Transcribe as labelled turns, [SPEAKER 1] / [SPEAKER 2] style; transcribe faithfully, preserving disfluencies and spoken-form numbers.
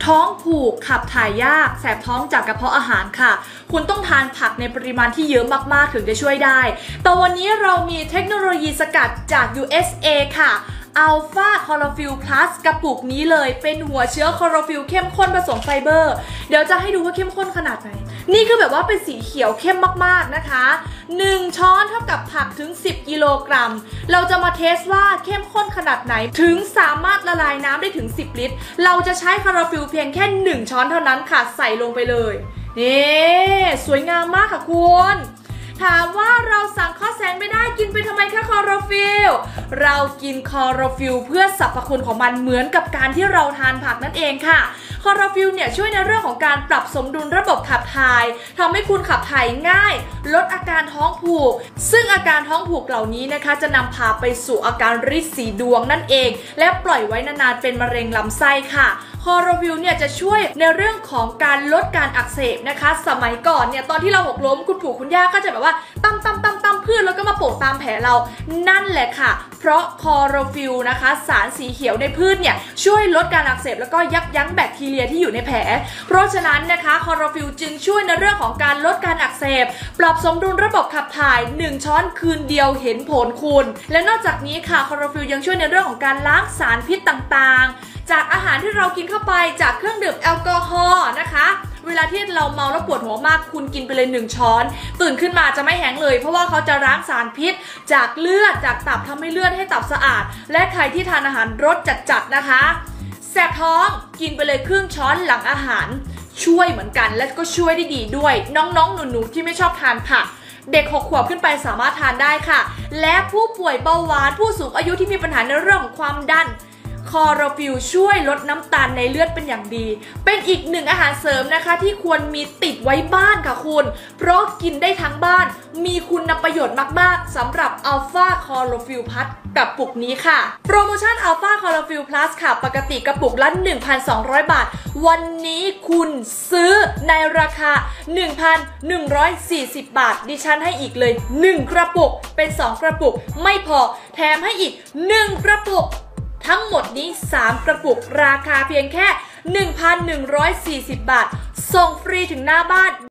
[SPEAKER 1] ท้องผูกขับถ่ายยากแสบท้องจากกระเพาะอาหารค่ะคุณต้องทานผักในปริมาณที่เยอะมากๆถึงจะช่วยได้แต่วันนี้เรามีเทคโนโลยีสกัดจาก ยู เอส เอ ค่ะอัลฟาคลอโรฟิลพลัสกระปุกนี้เลยเป็นหัวเชื้อคลอโรฟิลเข้มข้นผสมไฟเบอร์เดี๋ยวจะให้ดูว่าเข้มข้นขนาดไหนนี่คือแบบว่าเป็นสีเขียวเข้มมากๆนะคะหนึ่งช้อนเท่ากับผักถึงสิบกิโลกรัมเราจะมาเทสว่าเข้มข้นขนาดไหนถึงสามารถละลายน้ำได้ถึงสิบลิตรเราจะใช้คลอโรฟิลเพียงแค่หนึ่งช้อนเท่านั้นค่ะใส่ลงไปเลยนี่สวยงามมากค่ะคุณถามว่าเราสั่งข้อแสงไม่ได้กินไปทำไมคะคลอโรฟิลเรากินคลอโรฟิลเพื่อสรรพคุณของมันเหมือนกับการที่เราทานผักนั่นเองค่ะคลอโรฟิลเนี่ยช่วยในเรื่องของการปรับสมดุลระบบขับถ่ายทำให้คุณขับถ่ายง่ายลดอาการท้องผูกซึ่งอาการท้องผูกเหล่านี้นะคะจะนำพาไปสู่อาการริดสีดวงนั่นเองและปล่อยไว้นานๆเป็นมะเร็งลำไส้ค่ะคลอโรฟิลเนี่ยจะช่วยในเรื่องของการลดการอักเสบนะคะสมัยก่อนเนี่ยตอนที่เราหกล้มคุณปู่คุณย่าก็จะแบบว่าตั้มตั้มตั้มตั้มพืชแล้วก็มาโปะตามแผลเรานั่นแหละค่ะเพราะคลอโรฟิลนะคะสารสีเขียวในพืชเนี่ยช่วยลดการอักเสบแล้วก็ยับยั้งแบคทีเรียที่อยู่ในแผลเพราะฉะนั้นนะคะคลอโรฟิลจึงช่วยในเรื่องของการลดการอักเสบปรับสมดุลระบบขับถ่ายหนึ่งช้อนคืนเดียวเห็นผลคุณและนอกจากนี้ค่ะคลอโรฟิลยังช่วยในเรื่องของการล้างสารพิษต่างๆจากอาหารที่เรากินเข้าไปจากเครื่องดื่มแอลกอฮอล์นะคะเวลาที่เราเมาแล้วปวดหัวมากคุณกินไปเลยหนึ่งช้อนตื่นขึ้นมาจะไม่แห้งเลยเพราะว่าเขาจะล้างสารพิษจากเลือดจากตับทำให้เลือดให้ตับสะอาดและใครที่ทานอาหารรสจัดๆนะคะแสบท้องกินไปเลยครึ่งช้อนหลังอาหารช่วยเหมือนกันและก็ช่วยได้ดีด้วยน้องๆหนูๆที่ไม่ชอบทานผักเด็กหกขวบขึ้นไปสามารถทานได้ค่ะและผู้ป่วยเบาหวานผู้สูงอายุที่มีปัญหาในเรื่องของความดันคลอโรฟิลช่วยลดน้ำตาลในเลือดเป็นอย่างดีเป็นอีกหนึ่งอาหารเสริมนะคะที่ควรมีติดไว้บ้านค่ะคุณเพราะกินได้ทั้งบ้านมีคุณประโยชน์มากๆสำหรับอัลฟาคลอโรฟิลพลัสกับปุกนี้ค่ะโปรโมชั่นอัลฟาคลอโรฟิลพลัสค่ะปกติกระปุกละ หนึ่งพันสองร้อย บาทวันนี้คุณซื้อในราคา หนึ่งพันหนึ่งร้อยสี่สิบ บาทดิฉันให้อีกเลยหนึ่งกระปุกเป็นสองกระปุกไม่พอแถมให้อีกหนึ่งกระปุกทั้งหมดนี้สามกระปุกราคาเพียงแค่ หนึ่งพันหนึ่งร้อยสี่สิบ บาทส่งฟรีถึงหน้าบ้าน